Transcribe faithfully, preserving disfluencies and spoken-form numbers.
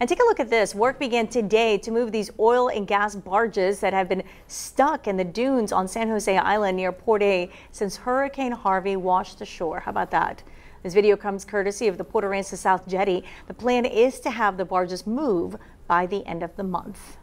And take a look at this. Work began today to move these oil and gas barges that have been stuck in the dunes on San Jose Island near Port A since Hurricane Harvey washed ashore. How about that? This video comes courtesy of the Port Aransas South Jetty. The plan is to have the barges move by the end of the month.